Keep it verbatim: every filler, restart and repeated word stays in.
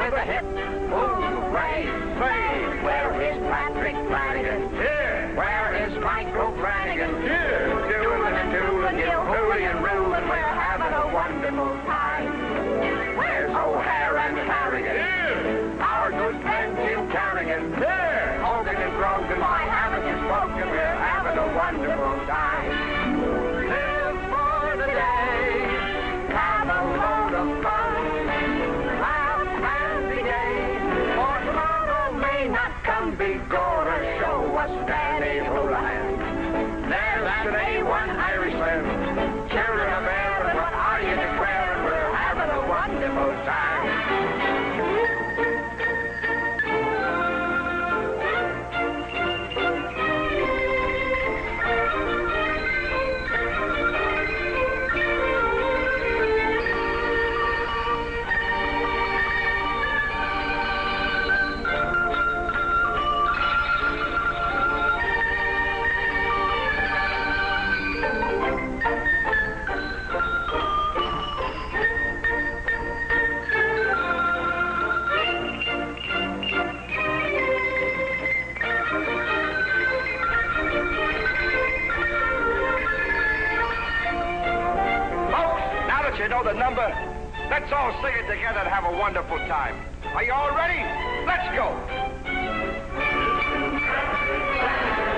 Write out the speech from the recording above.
has a hit. Hooray! Say, where is Patrick Flanagan? Here. Where is Michael Flanagan? Here. Doolin and Doolin, Gil, Hooey and Rulin, we're having a wonderful time. Where's O'Hare and Harrigan? Here. Our good friend Jim Carrigan. Here. Hogan and Grogan, why haven't you spoken? We're having a wonderful time. Live for the day. Have a load of fun. Have a happy day. For tomorrow may not come. Be gonna show us Danny Houlihan. There's an A one Irishman. Children of Erin, what are you declaring? We're having a wonderful time. You know the number? Let's all sing it together and have a wonderful time. Are you all ready? Let's go!